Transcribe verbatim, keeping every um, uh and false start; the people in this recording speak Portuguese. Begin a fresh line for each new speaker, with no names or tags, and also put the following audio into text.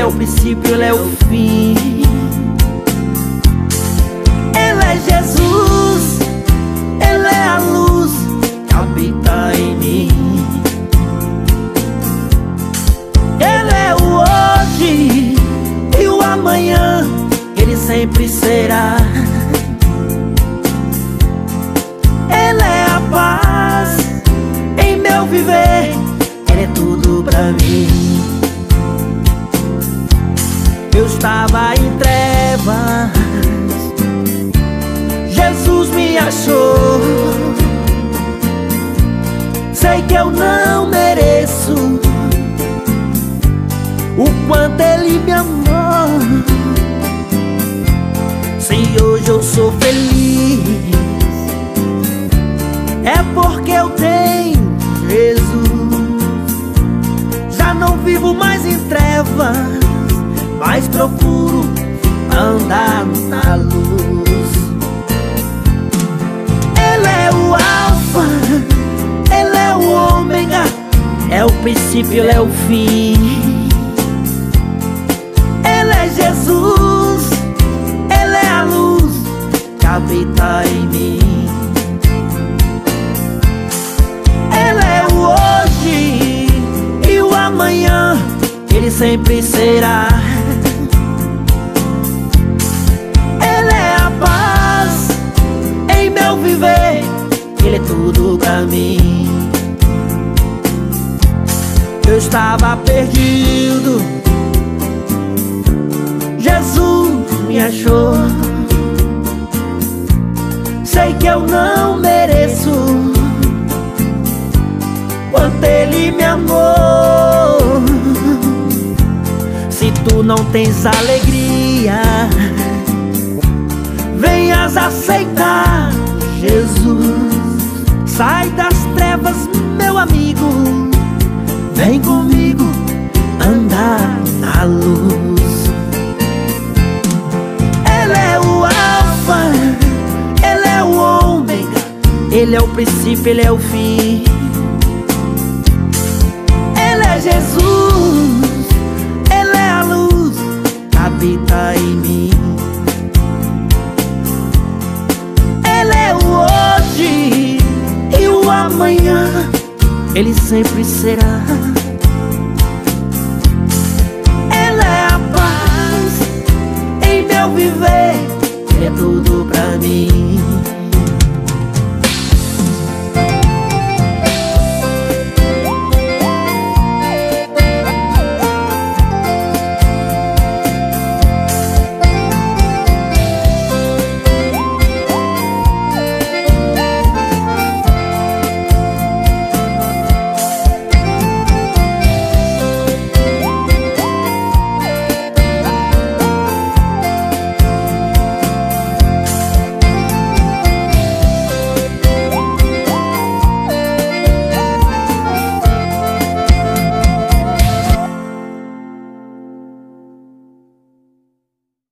o princípio, Ele é o fim. Ele é Jesus, Ele é a luz que habita em mim. Ele é o hoje e o amanhã, Ele sempre será. Ele é a paz em meu viver, Ele é tudo pra mim. Eu estava em trevas, Jesus me achou. Sei que eu não mereço o quanto Ele me amou. Se hoje eu sou feliz, é porque eu tenho Jesus. Já não vivo mais em trevas, mas procuro andar na luz. Ele é o alfa, Ele é o ômega, é o princípio, Ele é o fim. Ele é Jesus, Ele é a luz que habita em mim. Ele é o hoje e o amanhã, Ele sempre será. Ele é a paz em meu viver, Ele é tudo pra mim. Eu estava perdido, Jesus me achou. Sei que eu não mereço quanto Ele me amou. Se tu não tens alegria, venhas aceitar Jesus. Sai das trevas, meu amigo, vem comigo andar na luz. Ele é o alfa, Ele é o ômega, Ele é o princípio, Ele é o fim. Ele é Jesus, Ele é a luz que habita em mim. Ele é o hoje e o amanhã, Ele sempre será. Ele é a paz em meu viver, Ele é tudo pra mim.